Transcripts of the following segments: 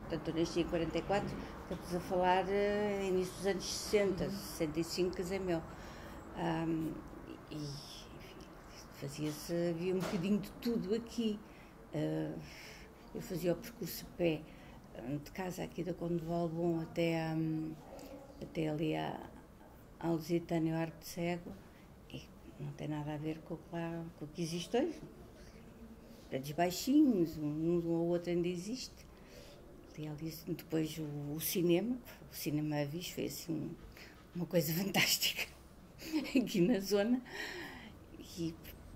portanto eu nasci em 44, estamos a falar início dos anos 60, 65 casei meu. E enfim, havia um bocadinho de tudo aqui. Eu fazia o percurso a pé, de casa aqui da Conde de Valbom até ali ao Lusitânia, ao Arco de Cego, e não tem nada a ver com o que existe hoje. Prédios baixinhos, um ou outro ainda existe. E ali, depois o cinema a Viz foi assim uma coisa fantástica aqui na zona. E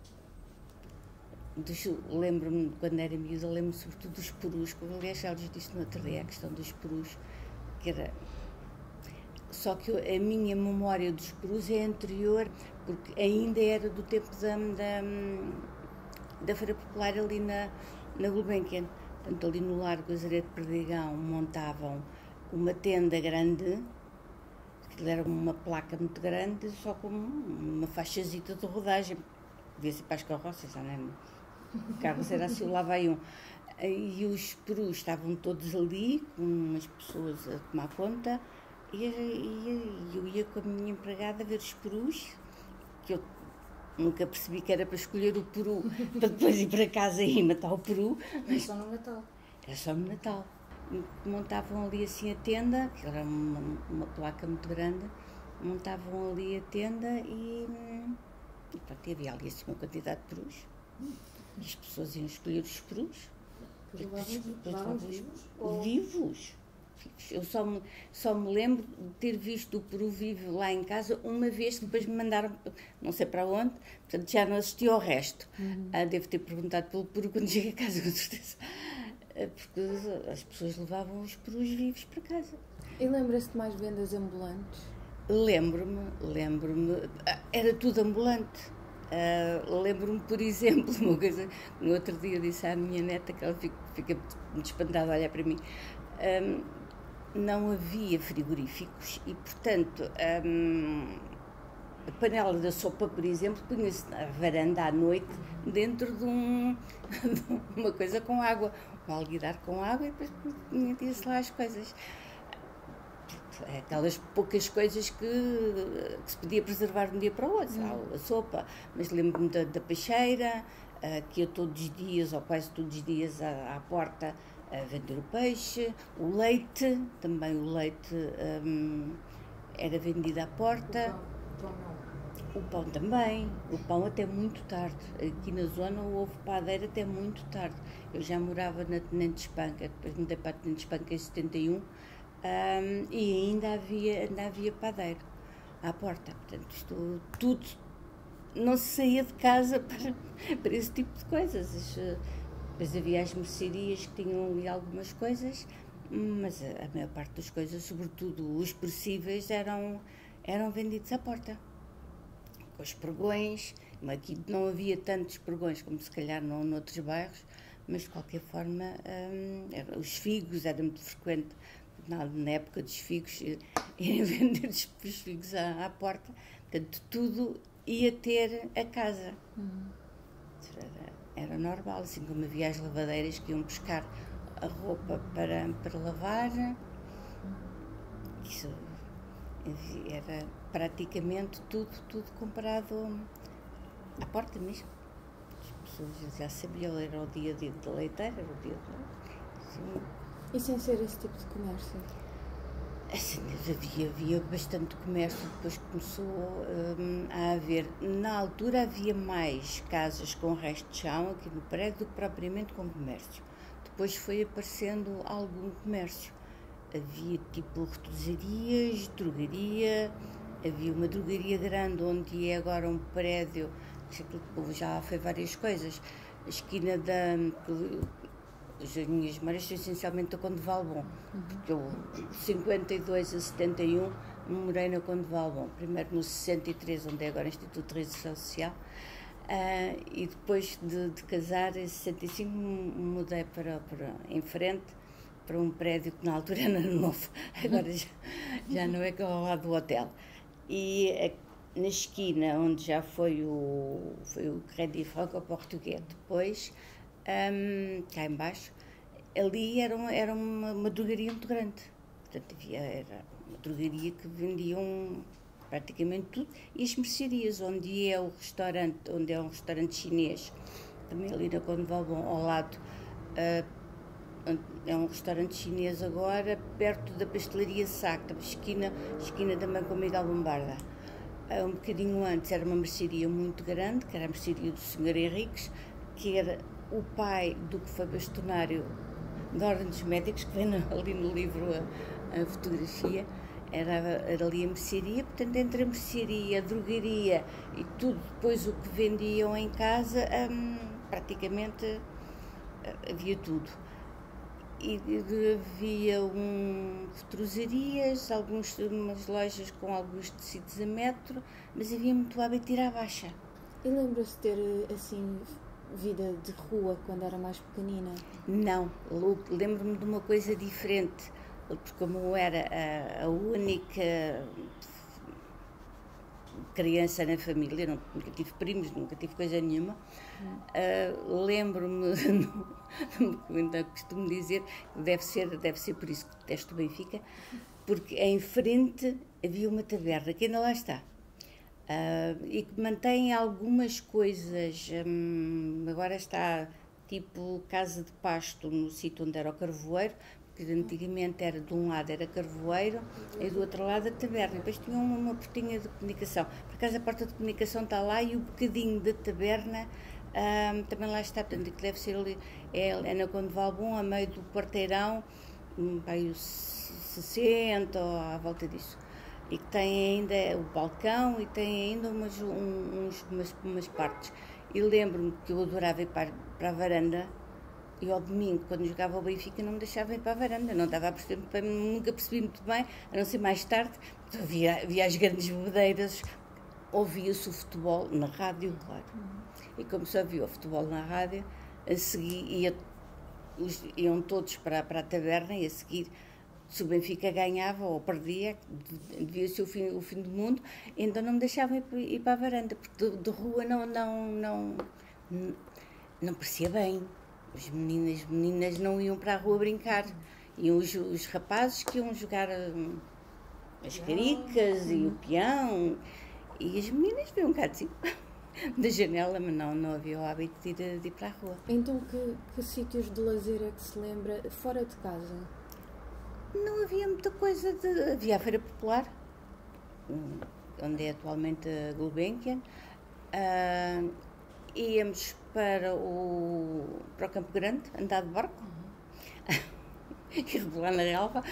lembro-me, quando era miúda, lembro-me sobretudo dos perus, como aliás já lhes disse no outro dia, a questão dos perus, que era... Só que a minha memória dos perus é anterior, porque ainda era do tempo da Feira Popular ali na Gulbenkian. Portanto, ali no Largo Azeredo de Perdigão montavam uma tenda grande, aquilo era uma placa muito grande, só com uma faixazita de rodagem, devia-se para as carroças, não é? O carro era assim, lá vai um. E os perus estavam todos ali, com umas pessoas a tomar conta, e eu ia com a minha empregada ver os perus, que eu nunca percebi que era para escolher o peru, para depois ir para casa e matar o peru. Mas só no Natal. Era só no Natal. Montavam ali assim a tenda, que era uma placa muito grande, montavam ali a tenda e pronto, havia ali assim uma quantidade de perus. E as pessoas iam escolher os perus. Vivos. Eu só me lembro de ter visto o peru vivo lá em casa uma vez, que depois me mandaram, não sei para onde, portanto já não assisti ao resto. Devo ter perguntado pelo peru quando cheguei a casa, com certeza. Porque as pessoas levavam os perus vivos para casa. E lembra-se de mais vendas ambulantes? Lembro-me, era tudo ambulante. Lembro-me, por exemplo, uma coisa, no outro dia disse à minha neta, que ela fica muito espantada a olhar para mim, não havia frigoríficos e, portanto, a panela da sopa, por exemplo, punha-se na varanda à noite dentro de uma coisa com água, um alguidar com água, e depois metia-se lá as coisas. Aquelas poucas coisas que se podia preservar de um dia para o outro, a sopa, mas lembro-me da peixeira, que eu todos os dias, ou quase todos os dias, à porta, a vender o peixe, o leite, também o leite era vendido à porta. O pão também, o pão até muito tarde. Aqui na zona houve padeira até muito tarde. Eu já morava na Tenente Espanca, depois mudei para a Tenente Espanca em 71, e ainda havia padeiro à porta. Portanto, isto tudo, não se saía de casa para esse tipo de coisas. Depois havia as mercearias que tinham ali algumas coisas, mas a maior parte das coisas, sobretudo os perecíveis, eram vendidos à porta. Com os pregões, aqui não havia tantos pregões como se calhar noutros bairros, mas de qualquer forma os figos, era muito frequente na época dos figos irem vender os figos à porta, portanto tudo ia ter a casa. Era normal, assim como havia as lavadeiras que iam buscar a roupa para lavar. Isso era praticamente tudo comprado à porta mesmo. As pessoas já sabiam, era o dia de leiteiro, era o dia de... E sem ser esse tipo de comércio? Assim, havia bastante comércio, depois começou a haver. Na altura havia mais casas com resto de chão aqui no prédio do que propriamente com comércio. Depois foi aparecendo algum comércio. Havia tipo retosarias, drogaria, havia uma drogaria grande onde é agora um prédio, que já foi várias coisas. A esquina as minhas memórias são essencialmente da Conde de Valbom, porque eu, de 52 a 71, morei na Conde de Valbom, primeiro no 63, onde é agora o Instituto de Residencial Social, e depois de casar, em 65, mudei em frente, para um prédio que na altura era novo, agora já não é, que é ao lado do hotel. E na esquina, onde já foi o Crédit Franco-Português, depois, cá em baixo, ali era uma drogaria muito grande. Portanto, era uma drogaria que vendiam praticamente tudo. E as mercearias, onde é um restaurante chinês, também ali na Conde de Valbom, ao lado, é um restaurante chinês agora, perto da pastelaria Sacta, esquina também com Miguel Bombarda. Um bocadinho antes era uma mercearia muito grande, que era a mercearia do Sr. Henriques, que era o pai do que foi bastonário da Ordem dos Médicos, que vem ali no livro a fotografia. Era ali a mercearia, portanto, entre a mercearia, a drogaria e tudo depois o que vendiam em casa, praticamente havia tudo. E havia retrosarias, umas lojas com alguns tecidos a metro, mas havia muito hábito de ir à baixa. E lembra-se de ter, assim, vida de rua quando era mais pequenina? Não, lembro-me de uma coisa diferente, porque como eu era a única criança na família, nunca tive primos, nunca tive coisa nenhuma, lembro-me, ainda costumo dizer, deve ser por isso que detesto o Benfica, porque em frente havia uma taberna, que ainda lá está, e que mantém algumas coisas, agora está tipo casa de pasto no sítio onde era o carvoeiro, que antigamente era de um lado era carvoeiro e do outro lado a taberna. Depois tinha uma portinha de comunicação. Por acaso a porta de comunicação está lá e o bocadinho da taberna também lá está. Portanto, que deve ser ali, é na Conde de Valbom, a meio do quarteirão, aí os 60 ou à volta disso. E que tem ainda o balcão e tem ainda umas partes. E lembro-me que eu adorava ir para a varanda. E ao domingo, quando jogava o Benfica, não me deixava ir para a varanda, não estava a perceber, nunca percebi muito bem, a não ser mais tarde, havia as grandes bebedeiras, ouvia-se o futebol na rádio, claro. E como só havia o futebol na rádio, a seguir iam todos para a taberna e a seguir, se o Benfica ganhava ou perdia, devia ser o fim do mundo, então não me deixavam ir para a varanda, porque de rua não parecia bem. As meninas não iam para a rua brincar. Iam os rapazes que iam jogar as caricas e o peão. E as meninas viam um bocado assim da janela, mas não havia o hábito de ir para a rua. Então que sítios de lazer é que se lembra fora de casa? Não havia muita coisa. Havia a Feira Popular, onde é atualmente a Gulbenkian. Íamos para o Campo Grande, andar de barco, e rebolar na relva.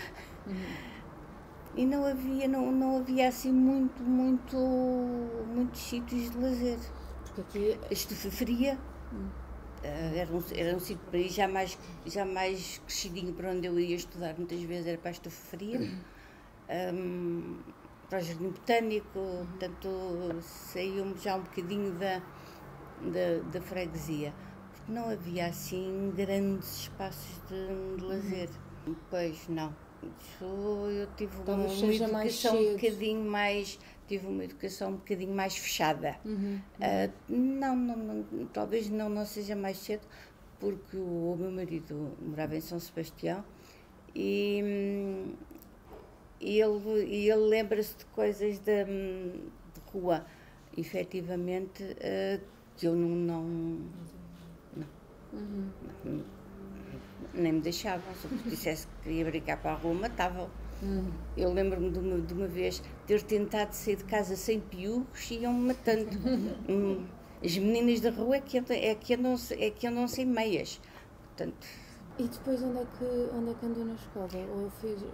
E não havia assim muitos sítios de lazer. Porque aqui A estufa fria era um sítio para ir já mais crescidinho para onde eu ia estudar, muitas vezes era para a estufa fria. Para o Jardim Botânico, portanto saíamos já um bocadinho da freguesia, porque não havia assim grandes espaços de lazer. Pois não. Eu tive uma educação um bocadinho mais fechada. Talvez não seja mais cedo, porque o meu marido morava em São Sebastião e ele lembra-se de coisas de rua, efetivamente, que eu nem me deixava. Se eu dissesse que queria brincar para a rua, matava. Eu lembro-me de uma vez ter tentado sair de casa sem piugos e iam-me matando. As meninas da rua é que andam sem meias. Portanto, e depois onde é que andou na escola? Ou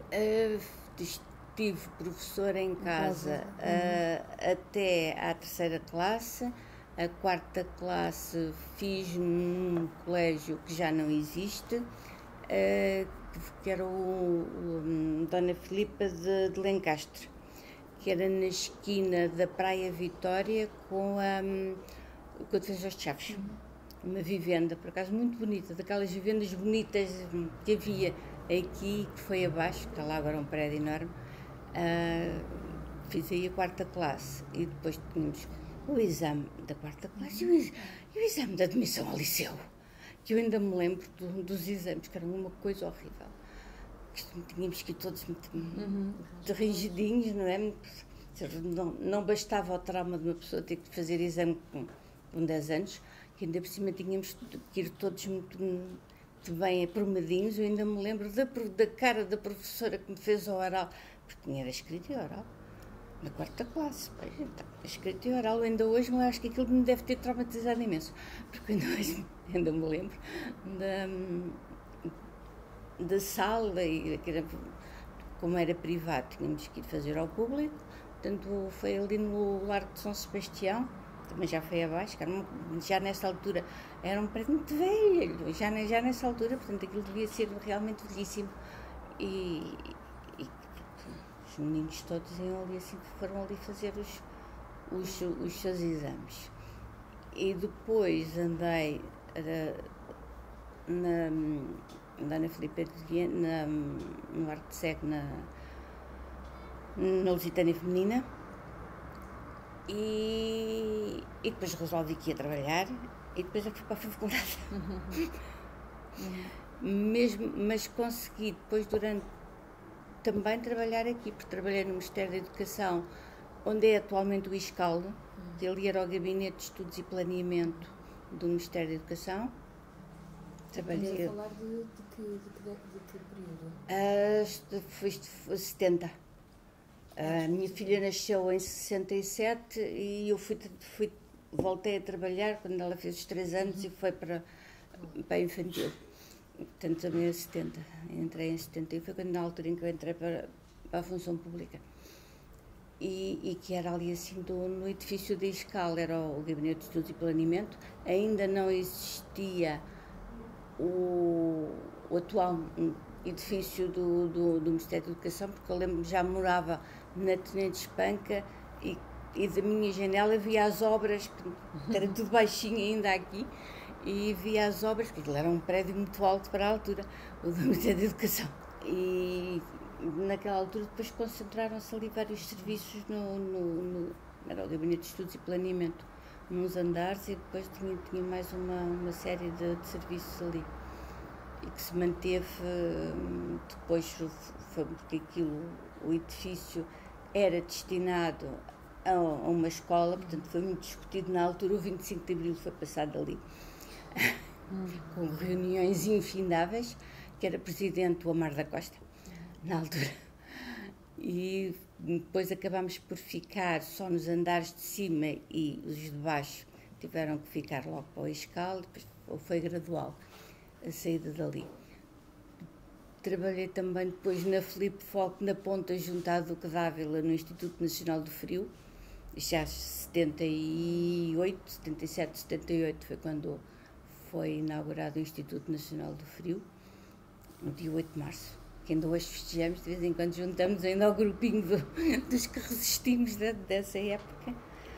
tive professora em casa até à 3ª classe. A 4ª classe fiz num colégio que já não existe, que era o Dona Filipa de Lencastre, que era na esquina da Praia Vitória com a Defensores de Chaves. Uma vivenda, por acaso, muito bonita, daquelas vivendas bonitas que havia aqui, que foi abaixo, está lá agora um prédio enorme. Fiz aí a 4ª classe e depois tínhamos o exame da 4ª classe e o exame de admissão ao liceu, que eu ainda me lembro dos exames, que eram uma coisa horrível. Tínhamos que ir todos muito rigidinhos, não é? Não bastava o trauma de uma pessoa ter que fazer exame com 10 anos, que ainda por cima tínhamos que ir todos muito bem aprumadinhos. Eu ainda me lembro da cara da professora que me fez o oral, porque era escrito e oral, na 4ª classe. Então, escrito e oral, ainda hoje, mas acho que aquilo me deve ter traumatizado imenso, porque ainda hoje ainda me lembro da sala, e como era privado, tínhamos que ir fazer ao público. Portanto, foi ali no Largo de São Sebastião, também já foi abaixo, já nessa altura era um prédio muito velho, já nessa altura, portanto aquilo devia ser realmente velhíssimo. E os meninos todos iam ali assim, foram ali fazer os seus exames. E depois andei na Filipe no Arco de Cego, na Lusitânia Feminina, e depois resolvi que ia trabalhar, e depois eu fui para a faculdade. Mas consegui depois, também trabalhar aqui, porque trabalhei no Ministério da Educação, onde é atualmente o ISCAL, que ali era o Gabinete de Estudos e Planeamento do Ministério da Educação. Trabalhei a falar de que período? Foi 70. A minha filha nasceu em 67 e eu voltei a trabalhar quando ela fez os 3 anos e foi para a infantil. Portanto, também é 70. Entrei em 70 e foi na altura em que eu entrei para a função pública. E que era ali assim no edifício da ISCAL, era o Gabinete de Estudos e Planeamento. Ainda não existia o atual edifício do Ministério da Educação, porque eu lembro que já morava na Tenente Espanca e da minha janela via as obras, que era tudo baixinho ainda aqui, e via as obras, porque aquilo era um prédio muito alto para a altura, o do Ministério da Educação. E naquela altura depois concentraram-se ali vários serviços era o Gabinete de Estudos e Planeamento, nos andares, e depois tinha mais uma série de serviços ali, e que se manteve depois, foi porque o edifício era destinado a uma escola, portanto foi muito discutido na altura. O 25 de Abril foi passado ali, com reuniões infindáveis, que era presidente o Amar da Costa, na altura. E depois acabámos por ficar só nos andares de cima, e os de baixo tiveram que ficar logo para o ISCAL, depois foi gradual a saída dali. Trabalhei também depois na Filipe Foco, na ponta junto à Duque d'Ávila, no Instituto Nacional do Frio, já em 78, 77, 78 foi quando foi inaugurado o Instituto Nacional do Frio, no dia 8 de março, que ainda hoje festejamos, de vez em quando juntamos ainda ao grupinho dos que resistimos dessa época,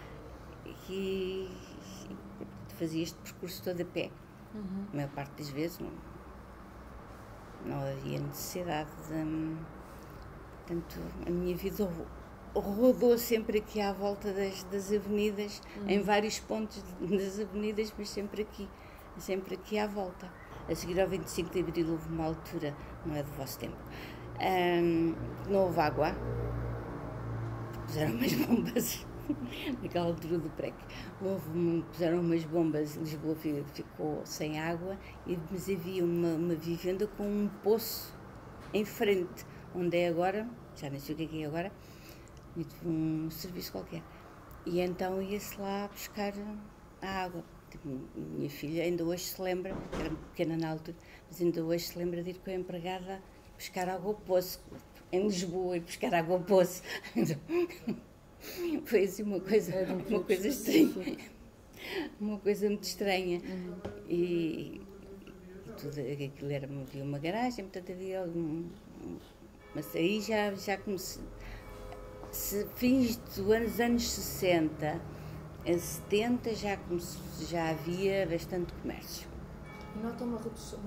e fazia este percurso todo a pé. A maior parte das vezes não havia necessidade portanto, a minha vida rodou sempre aqui à volta das avenidas, em vários pontos das avenidas, mas sempre aqui à volta. A seguir ao 25 de Abril houve uma altura, não é do vosso tempo, não houve água, puseram umas bombas, naquela altura do PREC, puseram umas bombas, Lisboa ficou sem água, mas havia uma vivenda com um poço em frente, onde é agora, já nem sei o que é agora, um serviço qualquer. E então ia-se lá buscar a água. Minha filha ainda hoje se lembra, era pequena na altura, mas ainda hoje se lembra de ir com a empregada buscar água ao poço, em Lisboa, e buscar água ao poço. Foi assim uma coisa estranha, uma coisa muito estranha. E tudo aquilo havia uma garagem, portanto havia mas aí já comecei, fins dos anos 60, em 70 já havia bastante comércio. E nota uma redução?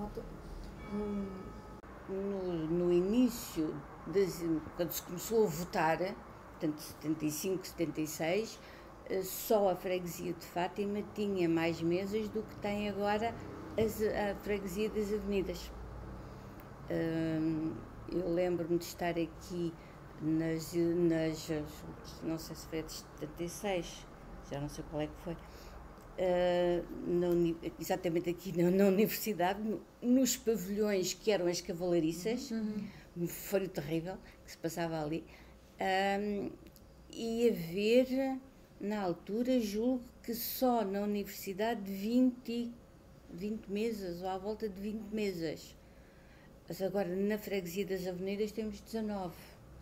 No início, quando se começou a votar, portanto 75, 76, só a freguesia de Fátima tinha mais mesas do que tem agora a freguesia das Avenidas. Eu lembro-me de estar aqui não sei se foi a de 76, já não sei qual é que foi, exatamente aqui na universidade, nos pavilhões que eram as cavalariças, um frio terrível que se passava ali, e haver, na altura, julgo que só na universidade 20 mesas, ou à volta de 20 mesas. Mas agora na freguesia das Avenidas temos 19.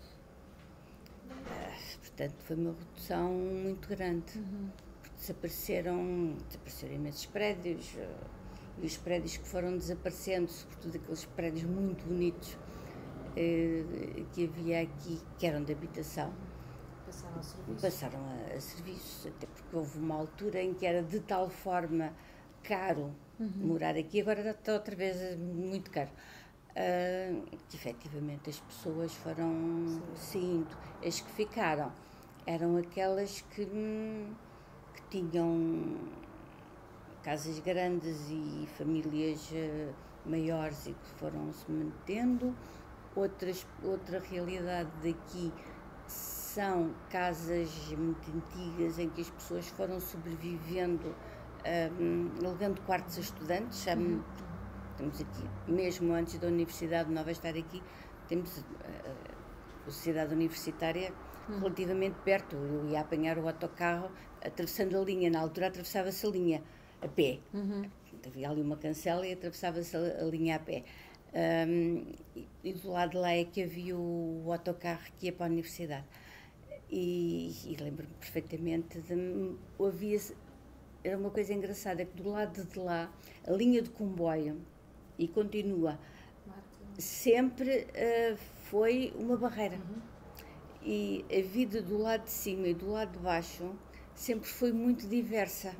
Portanto, foi uma redução muito grande. Porque desapareceram imensos prédios, e os prédios que foram desaparecendo, sobretudo aqueles prédios muito bonitos que havia aqui, que eram de habitação, passaram a serviços, até porque houve uma altura em que era de tal forma caro morar aqui, agora está outra vez muito caro. Que efetivamente as pessoas foram saindo. As que ficaram eram aquelas que tinham casas grandes e famílias maiores e que foram se mantendo. Outra realidade daqui são casas muito antigas em que as pessoas foram sobrevivendo, alugando quartos a estudantes. Temos aqui, mesmo antes da Universidade Nova estar aqui, temos a Sociedade Universitária relativamente perto. Eu ia apanhar o autocarro atravessando a linha, na altura atravessava-se a linha a pé. Havia ali uma cancela e atravessava-se a linha a pé. E do lado de lá é que havia o autocarro que ia para a Universidade. E lembro-me perfeitamente era uma coisa engraçada, que do lado de lá, a linha de comboio, e continua, sempre foi uma barreira. E a vida do lado de cima e do lado de baixo sempre foi muito diversa.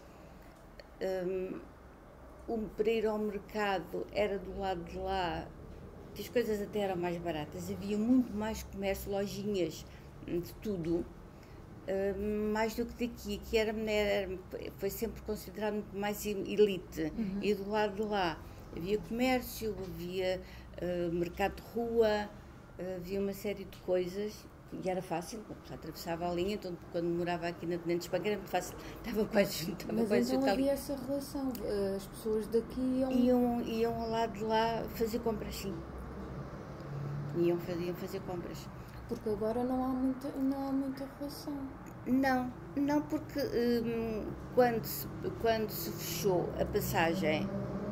Para ir ao mercado era do lado de lá, as coisas até eram mais baratas, havia muito mais comércio, lojinhas, de tudo, mais do que daqui, que foi sempre considerado muito mais elite. E do lado de lá havia comércio, havia mercado de rua, havia uma série de coisas, e era fácil, atravessava a linha. Então, quando morava aqui na Tenente Espanha era muito fácil, estava quase junto. Mas então havia essa relação, as pessoas daqui iam ao lado de lá fazer compras, sim. Iam fazer compras. Porque agora não há muita relação. Não, porque quando se fechou a passagem,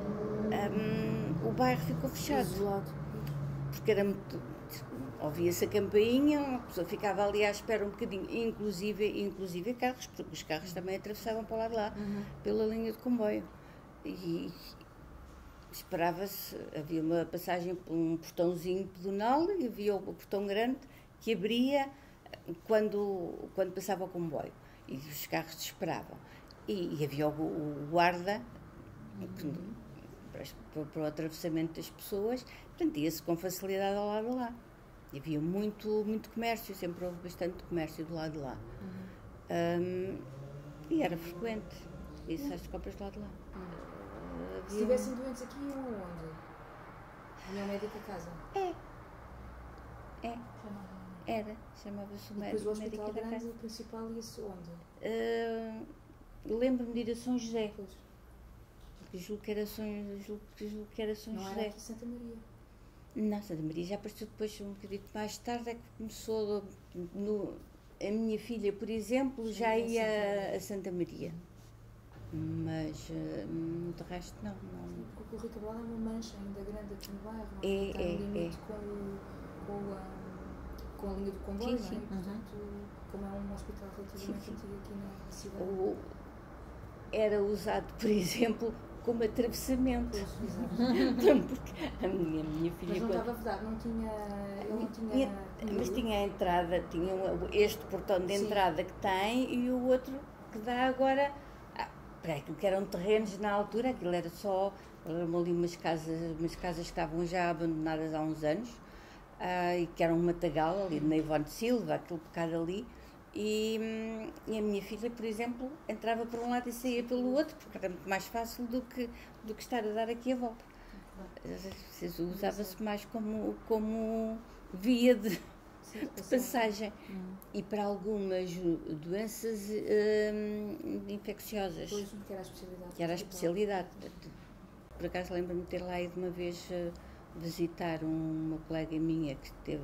o bairro ficou fechado. Isolado. Porque era muito. Ouvia-se a campainha, a pessoa ficava ali à espera um bocadinho, inclusive carros, porque os carros também atravessavam para o lado de lá, pela linha de comboio. E esperava-se, havia uma passagem por um portãozinho pedonal e havia o portão grande que abria quando passava o comboio, e os carros esperavam. E havia o guarda para o atravessamento das pessoas, portanto ia-se com facilidade ao lado de lá. E havia muito comércio, sempre houve bastante comércio do lado de lá. E era frequente, isso as compras do lado de lá. Se tivessem doentes aqui, iam aonde? Vinha médica a casa? Era, chamava-se o médico. Depois o hospital grande, o principal, ia-se onde? Lembro-me de ir a São José. Porque julgo que era São José. Não era aqui Santa Maria? Não, Santa Maria já apareceu depois, um bocadinho mais tarde, é que começou. A minha filha, por exemplo, já ia a Santa Maria. Mas de resto não. Porque o Rita Bela é uma mancha ainda grande aqui no bairro, não é? Está no limite com a linha do comboio, sim. Não é? Portanto, como é um hospital relativamente antigo aqui na cidade. Era usado, por exemplo, como atravessamento. Porque a minha filha... Mas não estava vedado, não tinha... Mas tinha a entrada, tinha este portão de entrada que tem e o outro que dá agora... Para aquilo que eram terrenos na altura, aquilo era só... Eram ali umas casas que estavam já abandonadas há uns anos, e que eram um matagal ali na Ivone de Silva, aquele bocado ali, E a minha filha, por exemplo, entrava por um lado e saía pelo outro, porque era muito mais fácil do que estar a dar aqui a volta. Usava-se mais como via de passagem. E para algumas doenças infecciosas. Pois, que era a especialidade. Que era a especialidade. Por acaso lembro-me de ter lá ido uma vez visitar uma colega minha que teve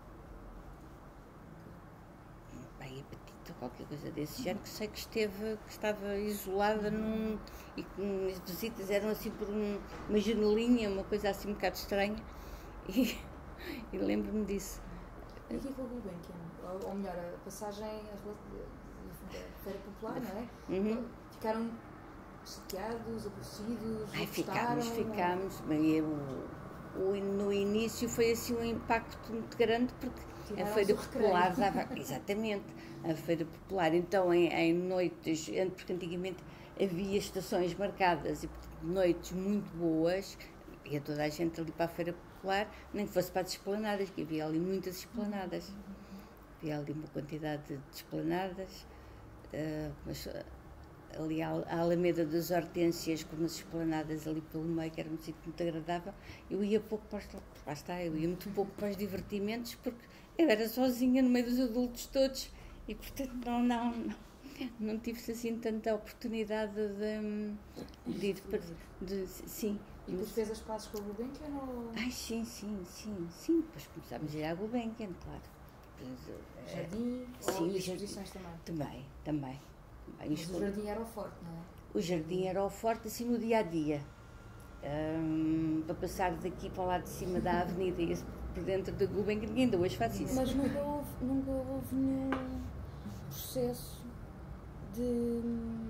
hepatite ou qualquer coisa desse género, que sei que estava isolada e que as visitas eram assim por uma janelinha, uma coisa assim um bocado estranha, e lembro-me disso. E aqui com o Gulbenkian, ou melhor, a passagem da Feira Popular, não é? Uhum. Ficaram chateados, aborrecidos? Ficámos. No início foi assim um impacto muito grande, porque a Feira Popular dava. Exatamente, a Feira Popular, então em noites, porque antigamente havia estações marcadas e noites muito boas, ia toda a gente ali para a Feira Popular, nem que fosse para as esplanadas, que havia ali muitas esplanadas. Havia ali uma quantidade de esplanadas, mas ali a Alameda das Hortênsias, com umas esplanadas ali pelo meio, que era um sítio muito agradável. Eu ia pouco para eu ia muito pouco para os divertimentos, porque eu era sozinha no meio dos adultos todos, e portanto não tive assim tanta oportunidade de ir para... Sim. E depois fez as pazes com a Gulbenkian ou... Ai, sim. Depois começámos a ir à Gulbenkian, claro. Jardim? Sim, e exposições também? Também. Mas o jardim era o forte, não é? O jardim era o forte, assim, no dia-a-dia. Para passar daqui para lá de cima da avenida e por dentro da Gulbenkian, ainda hoje faz isso. Mas nunca houve nenhum processo de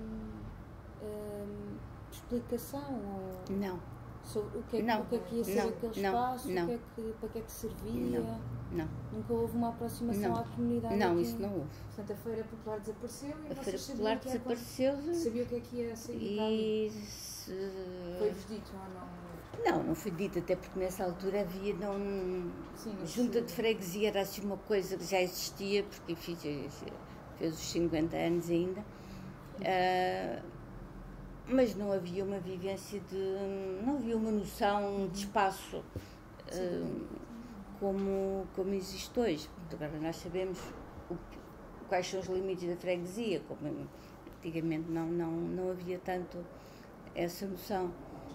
explicação? Ou... Não. Sobre o que é que ia ser aquele espaço, para que é que servia? Não. Nunca houve uma aproximação à comunidade? Não, aqui? isso não houve. Portanto, a Feira Popular desapareceu e a Feira Popular desapareceu. Sabia o que é que ia sair e Foi-vos dito ou não? Não foi dito, até porque nessa altura havia junta de freguesia, era assim uma coisa que já existia, porque enfim, fez os 50 anos ainda. Mas não havia uma vivência não havia uma noção de espaço como existe hoje. Agora nós sabemos quais são os limites da freguesia, como antigamente não havia tanto essa noção.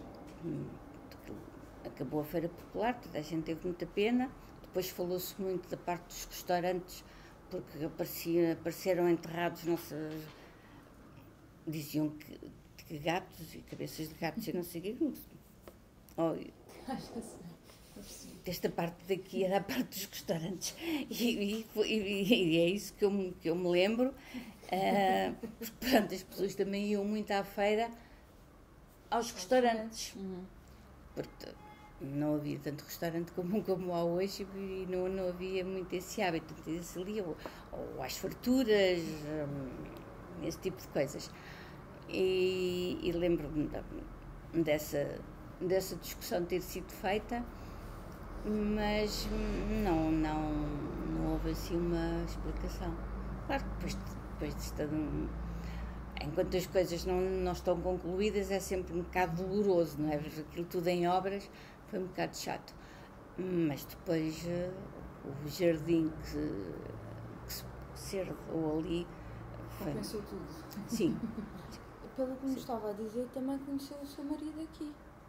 Acabou a Feira Popular, toda a gente teve muita pena, depois falou-se muito da parte dos restaurantes, porque apareceram enterrados, diziam que gatos e cabeças de gatos e não sei o quê. Esta parte daqui era a parte dos restaurantes e é isso que eu me lembro. Portanto, as pessoas também iam muito à feira aos restaurantes, porque não havia tanto restaurante como há hoje e não havia muito esse hábito. Esse ali, ou às farturas, esse tipo de coisas. E lembro-me dessa discussão ter sido feita, mas não houve assim uma explicação. Claro que depois de estar enquanto as coisas não estão concluídas é sempre um bocado doloroso, não é? Aquilo tudo em obras foi um bocado chato, mas depois o jardim que se herdou ali compensou tudo. Sim. Pelo que me estava a dizer, também conheceu o seu marido aqui.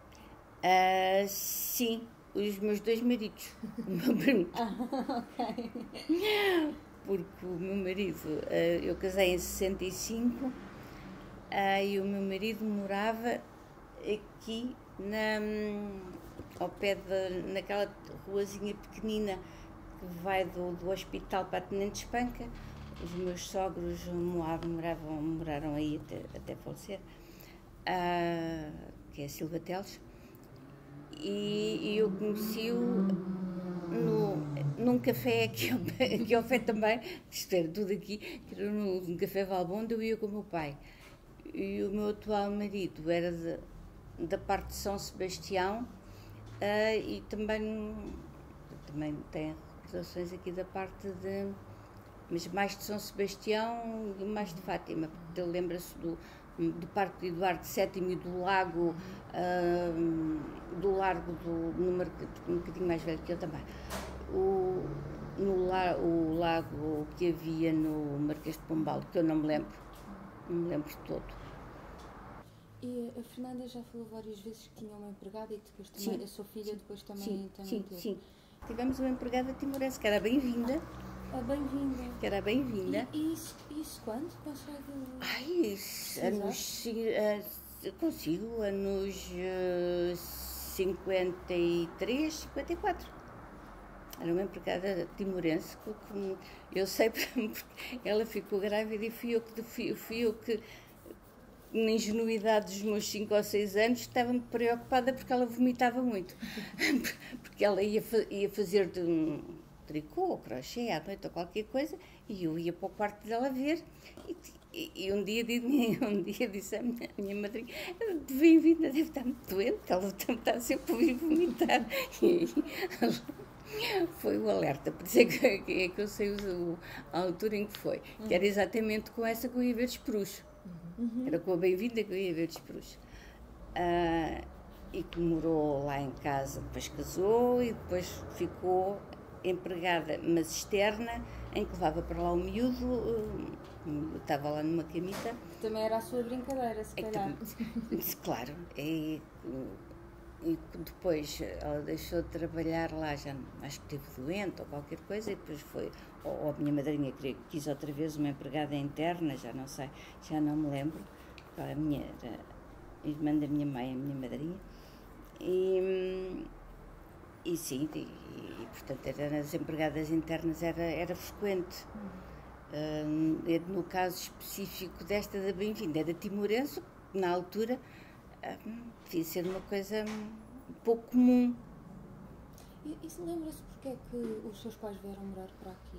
Sim, os meus dois maridos. O meu primo. Ok. Porque o meu marido, eu casei em 65 e o meu marido morava aqui ao pé naquela ruazinha pequenina que vai do hospital para a Tenente Espanca. Os meus sogros moraram aí até falecer, que é a Silva Teles, e eu conheci-o num café aqui ao pé também, isto era tudo aqui, que era num café Valbonde, eu ia com o meu pai. E o meu atual marido era da parte de São Sebastião e também tem recordações aqui da parte mas mais de São Sebastião e mais de Fátima, porque ele lembra-se do Parque de Eduardo VII e do lago, do largo um bocadinho mais velho que eu também. O lago que havia no Marquês de Pombal, que eu não me lembro de todo. E a Fernanda já falou várias vezes que tinha uma empregada e que depois também, a sua filha depois também teve. Sim. Tivemos uma empregada timorense que era bem-vinda. Bem-vinda. Que era bem-vinda. E isso quando? Consegue? Anos. Consigo, anos 53, 54. Era uma empregada timorense, eu sei porque ela ficou grávida e fui eu que na ingenuidade dos meus 5 ou 6 anos, estava-me preocupada porque ela vomitava muito. Porque ela ia fazer de um tricô ou crochê à noite ou qualquer coisa e eu ia para o quarto dela ver e um dia disse à minha madrinha: bem-vinda, deve estar muito doente, ela está sempre a ouvir vomitar. E foi o alerta, por isso é que eu sei a altura em que foi, que era exatamente com essa que eu ia ver Espruço. Era com a bem-vinda que eu ia ver Espruço. E que morou lá em casa, depois casou e depois ficou empregada, mas externa, em que levava para lá o miúdo, estava lá numa camita. Também era a sua brincadeira, se calhar. Claro. E depois ela deixou de trabalhar lá, já acho que esteve doente ou qualquer coisa, e depois foi, ou a minha madrinha quis outra vez uma empregada interna, já não sei, já não me lembro, era a irmã da minha mãe, a minha madrinha, e sim, portanto, as empregadas internas era frequente. No caso específico desta da bem-vinda, era timorense, na altura, devia ser uma coisa um pouco comum. E lembra-se porque é que os seus pais vieram morar para aqui?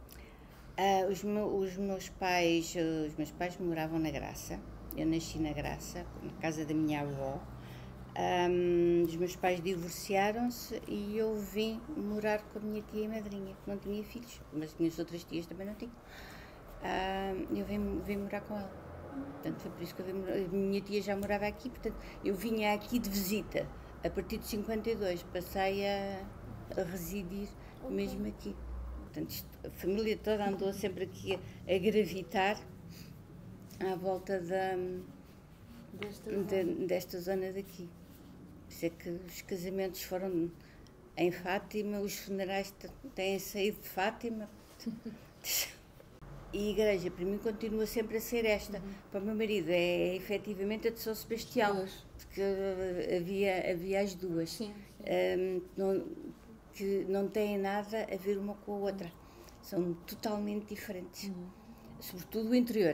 Os meus pais moravam na Graça. Eu nasci na Graça, na casa da minha avó. Os meus pais divorciaram-se e eu vim morar com a minha tia e madrinha, que não tinha filhos, mas as minhas outras tias também não tinham. Eu vim morar com ela. Portanto, foi por isso que eu vim morar. A minha tia já morava aqui, portanto, eu vinha aqui de visita. A partir de 52 passei a residir mesmo aqui. Portanto, a família toda andou sempre aqui a gravitar à volta desta zona daqui. Por isso é que os casamentos foram em Fátima, os funerais têm saído de Fátima. E a igreja, para mim, continua sempre a ser esta. Para o meu marido é efetivamente a de São Sebastião, porque havia as duas. Sim. Que não têm nada a ver uma com a outra. São totalmente diferentes. Sobretudo o interior.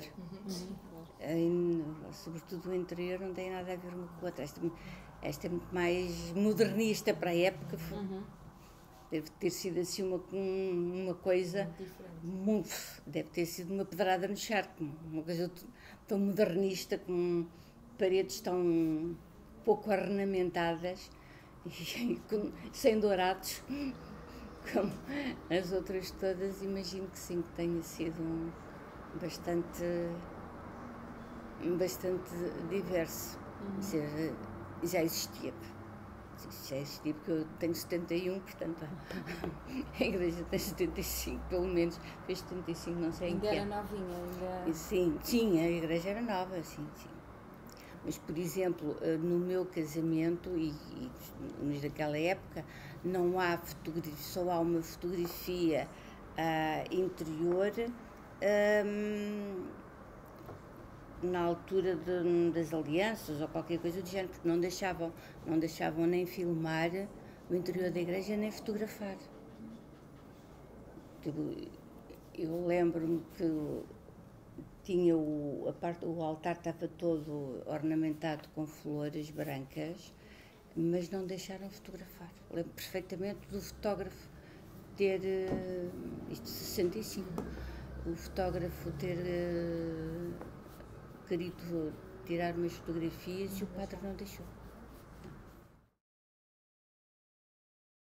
Sobretudo o interior não tem nada a ver uma com a outra. Esta é muito mais modernista para a época. Deve ter sido assim uma coisa muito, deve ter sido uma pedrada no charco, uma coisa tão modernista, com paredes tão pouco ornamentadas e sem dourados como as outras todas. Imagino que sim, que tenha sido bastante diverso. Já existia. Já existia, porque eu tenho 71, portanto a igreja tem 75, pelo menos fez 75, não sei em que. Ainda era novinha, ainda. Sim, a igreja era nova, sim. Mas, por exemplo, no meu casamento, e daquela época, não há fotografia, só há uma fotografia interior na altura das alianças ou qualquer coisa do género, porque não deixavam nem filmar o interior da igreja, nem fotografar. Eu lembro-me que tinha o altar estava todo ornamentado com flores brancas, mas não deixaram fotografar. Lembro perfeitamente do fotógrafo ter, isto 65, o fotógrafo ter querido tirar umas fotografias e o padre não deixou.